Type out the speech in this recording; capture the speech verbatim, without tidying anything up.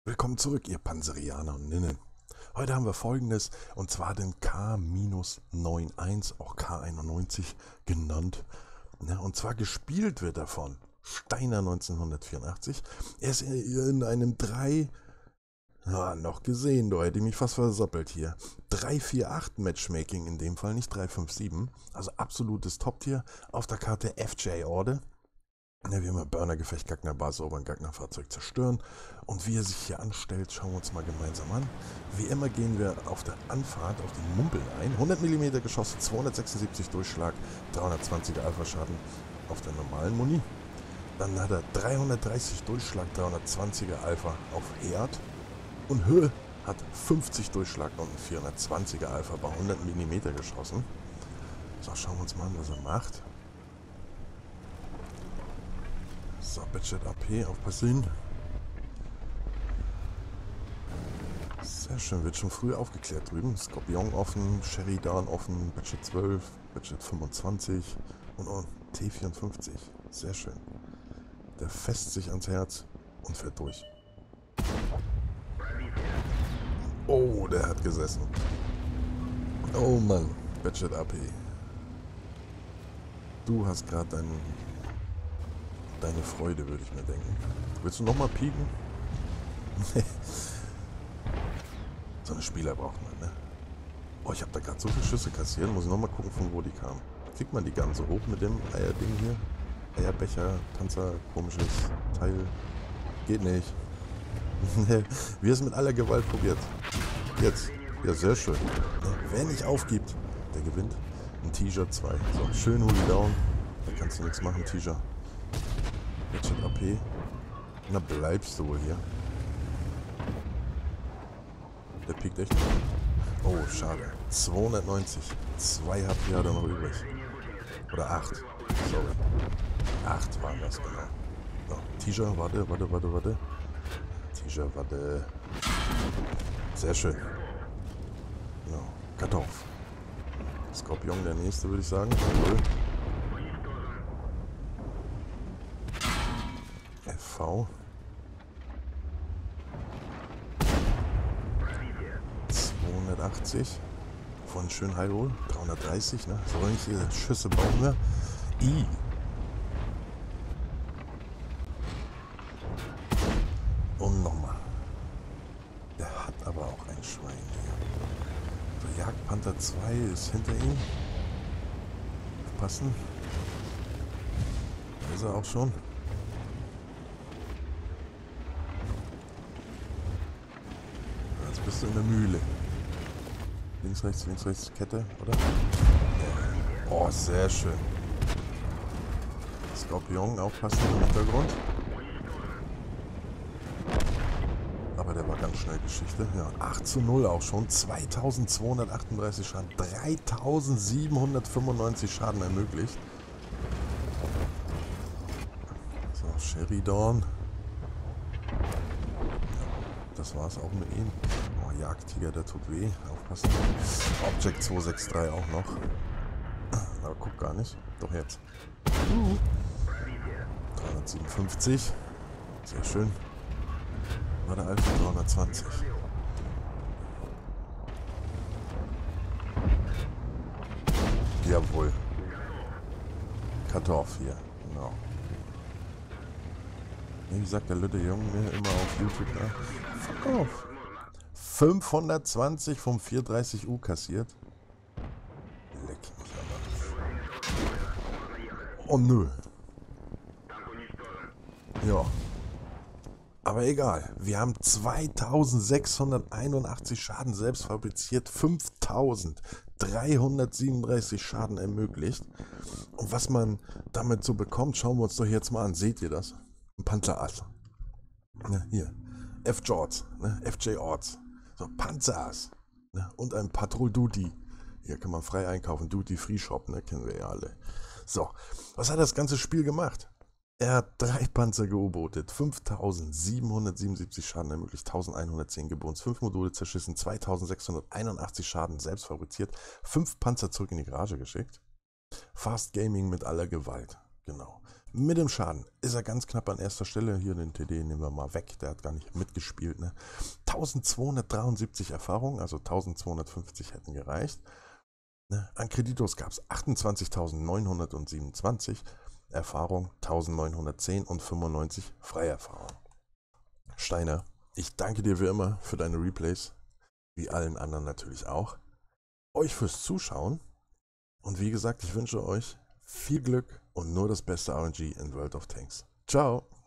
Willkommen zurück, ihr Panzerianer und Ninnen. Heute haben wir folgendes, und zwar den K einundneunzig, auch K einundneunzig genannt. Ja, und zwar gespielt wird davon Steiner neunzehnhundertvierundachtzig. Er ist in einem drei, ja, noch gesehen, du hätte ich mich fast versappelt hier. drei vier acht Matchmaking in dem Fall, nicht drei fünf sieben. Also absolutes Top-Tier. Auf der Karte F J Order. Ja, wie immer Burner-Gefecht, Gagner-Basis erobern, Gagner-Fahrzeug zerstören. Und wie er sich hier anstellt, schauen wir uns mal gemeinsam an. Wie immer gehen wir auf der Anfahrt auf den Mumpel ein. hundert Millimeter Geschosse, zweihundertsechsundsiebzig Durchschlag, dreihundertzwanziger Alpha-Schaden auf der normalen Muni. Dann hat er dreihundertdreißig Durchschlag, dreihundertzwanziger Alpha auf Herd. Und Höhe hat fünfzig Durchschlag und ein vierhundertzwanziger Alpha bei hundert Millimeter geschossen. So, schauen wir uns mal an, was er macht. So, Budget A P, aufpassen. Sehr schön, wird schon früh aufgeklärt drüben. Skorpion offen, Sheridan offen, Budget zwölf, Budget fünfundzwanzig und oh, T vierundfünfzig. Sehr schön. Der fässt sich ans Herz und fährt durch. Oh, der hat gesessen. Oh Mann, Budget A P. Du hast gerade deinen... deine Freude, würde ich mir denken. Willst du nochmal pieken? So eine Spieler braucht man, ne? Oh, ich habe da gerade so viele Schüsse kassiert. Muss ich nochmal gucken, von wo die kamen. Kriegt man die ganze hoch mit dem Eierding hier? Eierbecher, Panzer, komisches Teil. Geht nicht. Wie es mit aller Gewalt probiert. Jetzt. Ja, sehr schön. Wer nicht aufgibt, der gewinnt. Ein T-Shirt zwei. So, schön Holy Down. Da kannst du nichts machen, T-Shirt. Budget A P. Na, bleibst du wohl hier. Der piekt echt. Oh, schade. zweihundertneunzig. Zwei habt ihr da noch übrig. Oder acht. Sorry. Acht waren das, genau. So, T-Shirt, warte, warte, warte, warte. T-Shirt, warte. Sehr schön. No. Kartoff. Skorpion der nächste, würde ich sagen. Jawohl. F V. zweihundertachtzig. Von schön Heilwohl. dreihundertdreißig, ne? So nicht hier Schüsse bauen wir. I. Und nochmal. Der hat aber auch ein Schwein hier. Der Jagdpanther zwei ist hinter ihm. Aufpassen. Da ist er auch schon. Jetzt bist du in der Mühle. Links, rechts, links, rechts, Kette, oder? Oh, sehr schön. Skorpion, aufpassen im Hintergrund. Aber der war ganz schnell Geschichte. Ja, acht zu null auch schon. zweitausendzweihundertachtunddreißig Schaden. dreitausendsiebenhundertfünfundneunzig Schaden ermöglicht. So, Sheridan. Das war's auch mit ihm. Oh, Jagdtiger, der tut weh. Aufpassen. Object zweihundertdreiundsechzig auch noch. Aber guck gar nicht. Doch jetzt. dreihundertsiebenundfünfzig. Sehr schön. War der Alpha dreihundertzwanzig. Jawohl. Kartoff hier. Genau. Wie sagt der Lütte Jung mir immer auf YouTube, ne? Fuck off. fünfhundertzwanzig vom vierhundertdreißig U kassiert. Leck mich aber. Oh nö. Ja. Aber egal. Wir haben zweitausendsechshunderteinundachtzig Schaden selbst fabriziert. fünftausenddreihundertsiebenunddreißig Schaden ermöglicht. Und was man damit so bekommt, schauen wir uns doch jetzt mal an. Seht ihr das? Ein Panzerass. Ne, hier. F Jorts, ne? F J Orts. So, Panzerass. Ne? Und ein Patrol Duty. Hier kann man frei einkaufen. Duty Free Shop, ne? Kennen wir ja alle. So, was hat das ganze Spiel gemacht? Er hat drei Panzer geu-bootet, fünftausendsiebenhundertsiebenundsiebzig Schaden ermöglicht, elfhundertzehn Gebons, fünf Module zerschissen, zweitausendsechshunderteinundachtzig Schaden selbst fabriziert, fünf Panzer zurück in die Garage geschickt. Fast Gaming mit aller Gewalt, genau. Mit dem Schaden ist er ganz knapp an erster Stelle. Hier den T D nehmen wir mal weg, der hat gar nicht mitgespielt. Ne? eintausendzweihundertdreiundsiebzig Erfahrungen, also eintausendzweihundertfünfzig hätten gereicht. Ne? An Kreditos gab es achtundzwanzigtausendneunhundertsiebenundzwanzig Erfahrung, eintausendneunhundertzehn und fünfundneunzig Freierfahrung. Steiner, ich danke dir wie immer für deine Replays, wie allen anderen natürlich auch. Euch fürs Zuschauen und wie gesagt, ich wünsche euch viel Glück und nur das beste R N G in World of Tanks. Ciao!